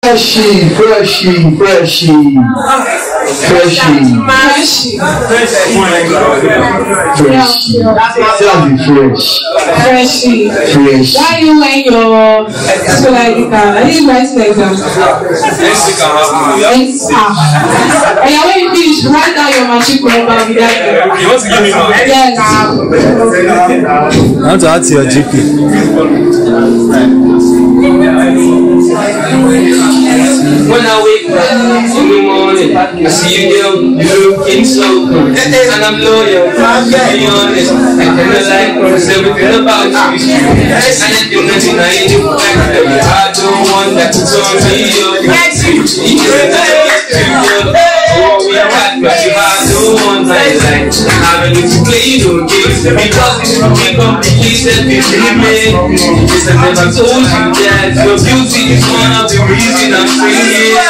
Freshy, freshy, freshy. Freshy. Freshy. Tell me fresh. Freshy. Fresh. Why you wearing your so like I didn't write an exam. And when you finish, write down your matriculation. You want to give me money? Yes. I want to add to your GP. When I wake up in the morning, I see you, girl, you looking so good. And I'm loyal, to be honest. I kinda like promise everything about you. And anything that you know, you do like that. I don't want that to turn me on. You we are bad, but you have no one like I need to play no games because this will be completely self-improvement. Yes, I never told you that your beauty is one of the reasons I'm free.